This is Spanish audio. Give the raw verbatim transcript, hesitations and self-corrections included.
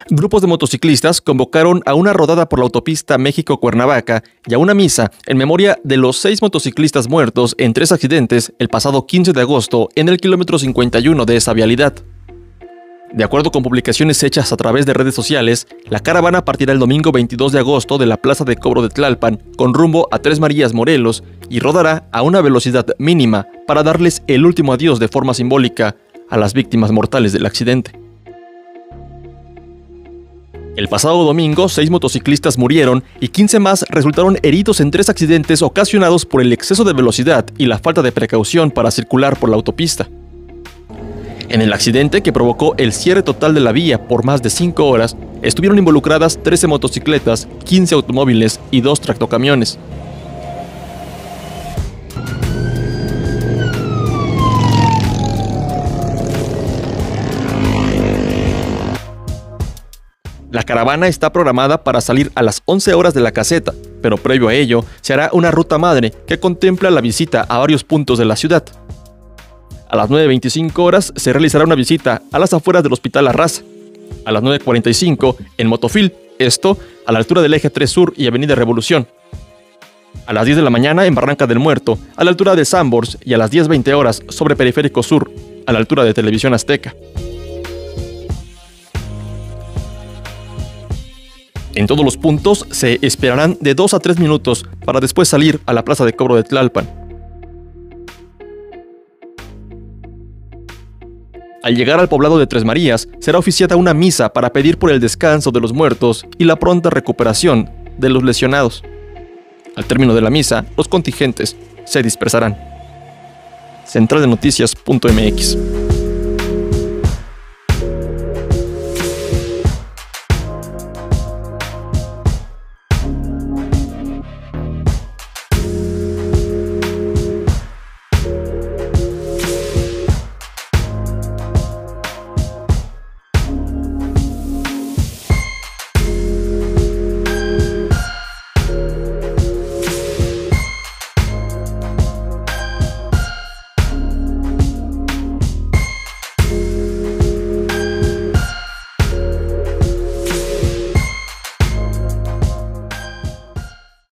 Grupos de motociclistas convocaron a una rodada por la autopista México-Cuernavaca y a una misa en memoria de los seis motociclistas muertos en tres accidentes el pasado quince de agosto en el kilómetro cincuenta y uno de esa vialidad. De acuerdo con publicaciones hechas a través de redes sociales, la caravana partirá el domingo veintidós de agosto de la Plaza de Cobro de Tlalpan con rumbo a Tres Marías, Morelos, y rodará a una velocidad mínima para darles el último adiós de forma simbólica a las víctimas mortales del accidente. El pasado domingo, seis motociclistas murieron y quince más resultaron heridos en tres accidentes ocasionados por el exceso de velocidad y la falta de precaución para circular por la autopista. En el accidente, que provocó el cierre total de la vía por más de cinco horas, estuvieron involucradas trece motocicletas, quince automóviles y dos tractocamiones. La caravana está programada para salir a las once horas de la caseta, pero previo a ello se hará una ruta madre que contempla la visita a varios puntos de la ciudad. A las nueve veinticinco horas se realizará una visita a las afueras del Hospital La Raza. A las nueve cuarenta y cinco en Motofil, esto a la altura del Eje tres Sur y Avenida Revolución. A las diez de la mañana en Barranca del Muerto, a la altura de Sambors, y a las diez veinte horas sobre Periférico Sur, a la altura de Televisión Azteca. En todos los puntos se esperarán de dos a tres minutos para después salir a la Plaza de Cobro de Tlalpan. Al llegar al poblado de Tres Marías, será oficiada una misa para pedir por el descanso de los muertos y la pronta recuperación de los lesionados. Al término de la misa, los contingentes se dispersarán. Central de Noticias punto M X